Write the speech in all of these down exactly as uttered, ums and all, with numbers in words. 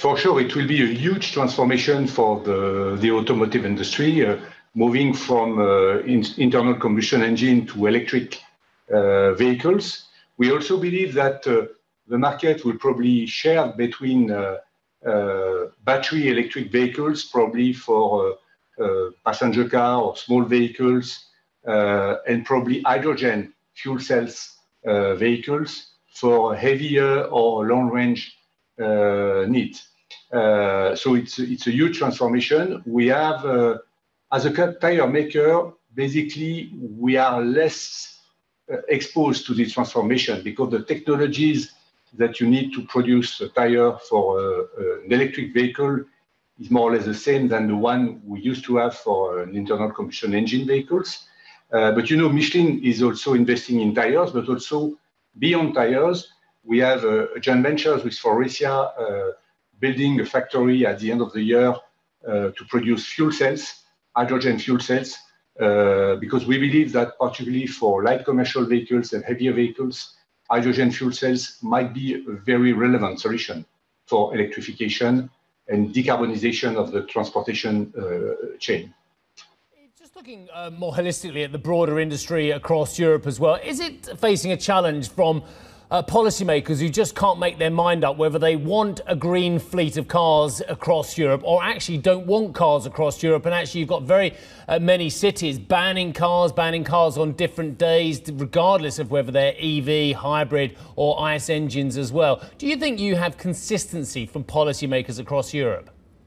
for sure, it will be a huge transformation for the, the automotive industry, uh, moving from uh, in, internal combustion engine to electric uh, vehicles. We also believe that uh, the market will probably share between uh, uh, battery electric vehicles, probably for uh, uh, passenger car or small vehicles, uh, and probably hydrogen fuel cells uh, vehicles for heavier or long range uh, needs. Uh, so it's, it's a huge transformation. We have, uh, as a tire maker, basically, we are less uh, exposed to this transformation because the technologies that you need to produce a tire for uh, uh, an electric vehicle is more or less the same than the one we used to have for uh, an internal combustion engine vehicles. Uh, but you know, Michelin is also investing in tires, but also beyond tires. We have uh, joint ventures with Faurecia, uh, building a factory at the end of the year uh, to produce fuel cells, hydrogen fuel cells, uh, because we believe that particularly for light commercial vehicles and heavier vehicles, hydrogen fuel cells might be a very relevant solution for electrification and decarbonization of the transportation uh, chain. Just looking uh, more holistically at the broader industry across Europe as well, is it facing a challenge from uh, policymakers who just can't make their mind up whether they want a green fleet of cars across Europe or actually don't want cars across Europe? And actually you've got very uh, many cities banning cars, banning cars on different days, regardless of whether they're E V, hybrid or I C E engines as well. Do you think you have consistency from policymakers across Europe?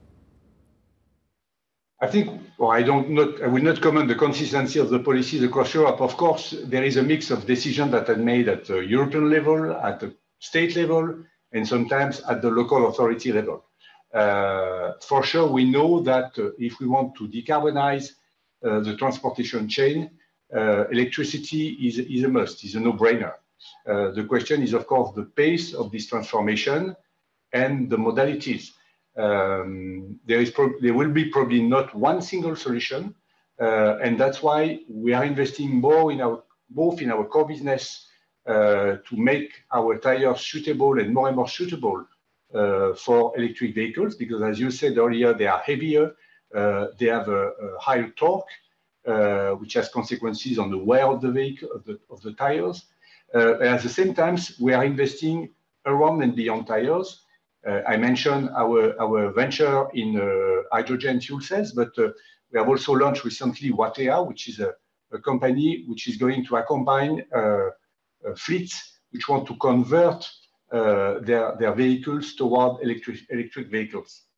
I think, well, I don't not, I will not comment the consistency of the policies across Europe. Of course, there is a mix of decisions that are made at the European level, at the state level, and sometimes at the local authority level. Uh, for sure, we know that uh, if we want to decarbonize uh, the transportation chain, uh, electricity is, is a must, is a no-brainer. Uh, the question is, of course, the pace of this transformation and the modalities. Um, there is there will be probably not one single solution, uh, and that's why we are investing more in our both in our core business uh, to make our tires suitable and more and more suitable uh, for electric vehicles. Because, as you said earlier, they are heavier, uh, they have a, a higher torque, uh, which has consequences on the wear of the vehicle of the of the tires. Uh, at the same time, we are investing around and beyond tires. Uh, I mentioned our, our venture in uh, hydrogen fuel cells, but uh, we have also launched recently Watèa, which is a, a company which is going to accompany uh, uh, fleets which want to convert uh, their, their vehicles toward electric, electric vehicles.